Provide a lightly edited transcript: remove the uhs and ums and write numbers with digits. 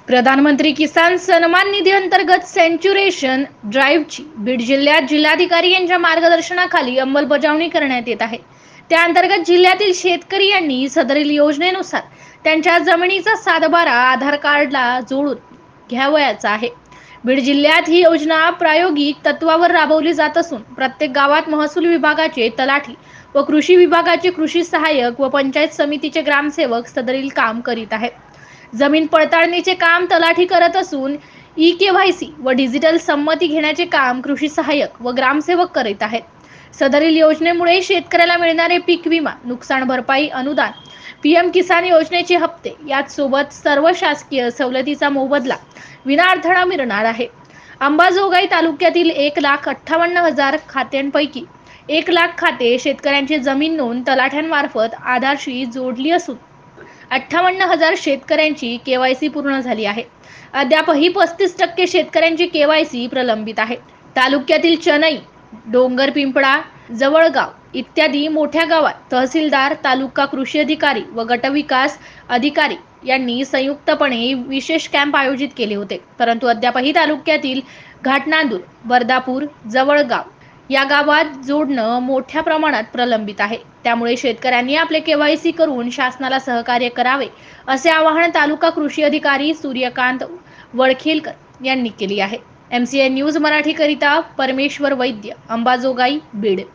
प्रधानमंत्री किसान सन्मान निधी अंतर्गत सेंच्युरेशन ड्राईव्हची बीड जिल्ह्यात जिल्हाधिकारी यांच्या मार्गदर्शनाखाली अंमलबजावणी करण्यात येत आहे। त्या अंतर्गत जिल्ह्यातील शेतकरी यांनी सदरील योजनेनुसार त्यांच्या जमिनीचा सातबारा आधार कार्डला जोडून घ्यावयाचा आहे। बीड जिल्ह्यात ही योजना प्रायोगिक तत्वावर राबवली जात असून प्रत्येक गावात महसूल विभागाचे तलाठी व कृषी विभागाचे कृषी सहाय्यक व पंचायत समितीचे ग्रामसेवक सदरील काम करीत आहेत। जमीन पडताळणीचे काम तलाठी करत असून ई-केवायसी व डिजिटल संमती घेण्याचे काम कृषी सहाय्यक व ग्रामसेवक करीत आहेत। सदरील योजनेमुळे शेतकऱ्याला मिळणारे पीक विमा, नुकसान भरपाई अनुदान, पीएम किसान योजनेचे हप्ते याच सोबत सर्व शासकीय सवलतीचा मोबदला विनाअडथळा मिळणार आहे। अंबाजोगाई तालुक्यातील 1,58,000 खात्यांपैकी 1,00,000 खाते शेतकऱ्यांची जमीन नोंद तलाठ्यांमार्फत आधारशी जोडली असून 58,000 शेतकऱ्यांची केवायसी पूर्ण झाली आहे। अद्यापही 35% शेतकऱ्यांची केवायसी प्रलंबित आहे। तालुक्यातील चनई, डोंगरपिंपळा, जवळगाव इत्यादी मोठ्या गावात तहसीलदार, तालुका कृषी अधिकारी व गटविकास अधिकारी यांनी संयुक्तपणे विशेष कॅम्प आयोजित केले होते, परंतु अद्यापही तालुक्यातील घाटनांदूर, बर्दापूर, जवळगाव या गावात जोडणं मोठ्या प्रमाणात प्रलंबित आहे। त्यामुळे शेतकऱ्यांनी आपले केवायसी करून शासनाला सहकार्य करावे असे आवाहन तालुका कृषी अधिकारी सूर्यकांत वडखेलकर यांनी केले आहे। MCN न्यूज मराठी करिता परमेश्वर वैद्य, अंबाजोगाई, बीड।